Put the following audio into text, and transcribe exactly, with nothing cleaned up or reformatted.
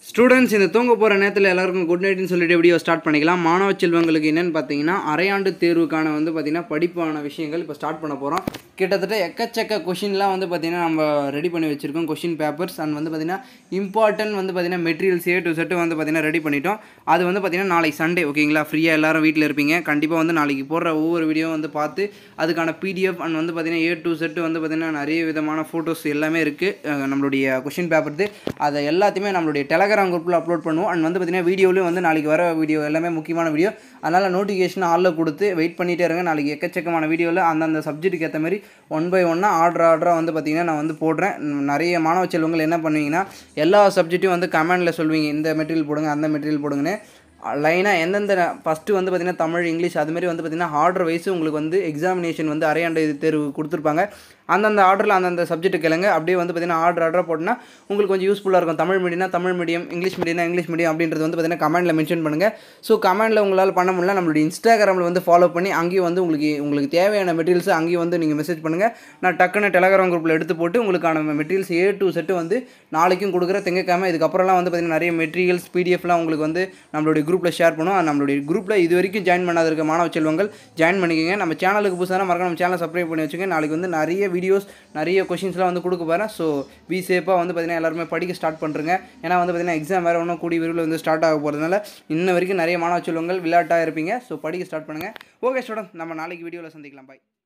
Students இந்த தூங்க போகிற நேரத்தில் எல்லாருக்கும் குட் நைட்னு சொல்லிட்டு வீடியோ ஸ்டார்ட் பண்ணிக்கலாம். மாணவ செல்வங்களுக்கு என்னென்னு பார்த்தீங்கன்னா அரையாண்டு தேர்வுக்கான வந்து பார்த்திங்கன்னா படிப்பான விஷயங்கள் இப்போ ஸ்டார்ட் பண்ண போகிறோம். கிட்டத்தட்ட எக்கச்சக்க கொஷின்லாம் வந்து பார்த்திங்கன்னா நம்ம ரெடி பண்ணி வச்சுருக்கோம். கொஷின் பேப்பர்ஸ் அண்ட் வந்து பார்த்திங்கன்னா இம்பார்ட்டன்ட் வந்து பார்த்திங்கன்னா மெட்டீரியல்ஸ் ஏ டு செட்டு வந்து பார்த்திங்கன்னா ரெடி பண்ணிட்டோம். அது வந்து பார்த்திங்கன்னா நாளைக்கு சண்டே ஓகேங்களா, ஃப்ரீயாக எல்லோரும் வீட்டில் இருப்பீங்க. கண்டிப்பாக வந்து நாளைக்கு போடுற ஒவ்வொரு வீடியோ வந்து பார்த்து அதுக்கான பிடிஎஃப் அண்ட் வந்து பார்த்திங்கன்னா ஏ டு செட்டு வந்து பார்த்திங்கன்னா நிறைய விதமான ஃபோட்டோஸ் எல்லாமே இருக்குது நம்மளுடைய கொஷின் பேப்பர்து. அதை எல்லாத்தையுமே நம்மளுடைய டெலகிராம் குரூப்பில் அப்லோட் பண்ணுவோம். அண்ட் வந்து பார்த்திங்கன்னா வீடியோலையும் வந்து நாளைக்கு வர வீடியோ எல்லாமே முக்கியமான வீடியோ. அதனால் நோட்டிஃபிகேஷன் ஆளில் கொடுத்து வெயிட் பண்ணிகிட்டே இருங்க. நாளைக்கு எக்கச்சக்கமான வீடியோவில் அந்தந்த சப்ஜெக்ட்டுக்கு ஏற்ற மாதிரி ஒன் பை ஒன்னாக ஆர்டர் ஆர்டராக வந்து பார்த்திங்கன்னா நான் வந்து போடுறேன். நிறைய மாணவ செல்வங்கள் என்ன பண்ணுவீங்கன்னா எல்லா சப்ஜெக்ட்டையும் வந்து கமெண்டில் சொல்வீங்க, இந்த மெட்டீரியல் போடுங்க அந்த மெட்டீரியல் போடுங்கன்னு. லைனாக எந்தெந்த ஃபஸ்ட்டு வந்து பார்த்திங்கன்னா தமிழ் இங்கிலீஷ் அதுமாரி வந்து பார்த்திங்கன்னா ஆர்டர் வைஸ் உங்களுக்கு வந்து எக்ஸாமினேஷன் வந்து அரையாண்டு தேர்வு கொடுத்துருப்பாங்க. அந்தந்த ஆர்டரில் அந்தந்த சப்ஜெக்ட்டு கேளுங்க. அப்படியே வந்து பார்த்திங்கன்னா ஆர்டர் ஆர்டராக போட்டுனா உங்களுக்கு கொஞ்சம் யூஸ்ஃபுல்லாக இருக்கும். தமிழ் மீடியம்னா தமிழ் மீடியம், இங்கிலீஷ் மீடியம்னா இங்கிலீஷ் மீடியம் அப்படின்றது வந்து பார்த்திங்கன்னா கமெண்டில் மென்ஷன் பண்ணுங்கள். ஸோ கமெண்டில் உங்களால் பண்ண முடியல நம்மளுடைய இன்ஸ்டாகிராமில் வந்து ஃபாலோ பண்ணி அங்கேயும் வந்து உங்களுக்கு உங்களுக்கு தேவையான மெட்டீரியல்ஸ் அங்கேயும் வந்து நீங்கள் மெசேஜ் பண்ணுங்கள். நான் டக்குன்னு டெலகிராம் குரூப்பில் எடுத்து போட்டு உங்களுக்கான மெட்டீரியல்ஸ் ஏ டு செட்டு வந்து நாளைக்கும் கொடுக்குற திங்கக்கிழமை. இதுக்கப்புறம்லாம் வந்து பார்த்திங்கன்னா நிறைய மெட்டீரியல்ஸ் பிடிஎஃப்லாம் உங்களுக்கு வந்து நம்மளுடைய குரூப்பில் ஷேர் பண்ணுவோம். நம்மளுடைய குரூப்பில் இது வரைக்கும் ஜாயின் பண்ணாத இருக்க மாணவ செல்வங்கள் ஜாயின் பண்ணிக்கோங்க. நம்ம சேனலுக்கு புதுசாக மறக்காம நம்ம சேனலை சப்ஸ்கிரைப் பண்ணி வச்சுக்கோங்க. நாளைக்கு வந்து நிறைய வீடியோஸ் நிறைய கொஷின்ஸ்லாம் வந்து கொடுக்க போகிறேன். ஸோ பி சேஃபாக வந்து பார்த்திங்கன்னா எல்லாருமே படிக்க ஸ்டார்ட் பண்ணுறேங்க. ஏன்னா வந்து பார்த்திங்கன்னா எக்ஸாம் வேறு ஒன்றும் கூடிய விரைவில் வந்து ஸ்டார்ட் ஆக போகிறதுனால இன்ன வரைக்கும் நிறைய மாணவ செல்வங்கள் விளையாட்டாக இருப்பீங்க. ஸோ படிக்க ஸ்டார்ட் பண்ணுங்கள். ஓகே ஸ்டூடெண்ட், நம்ம நாளைக்கு வீடியோவில் சந்திக்கலாம். பாய்.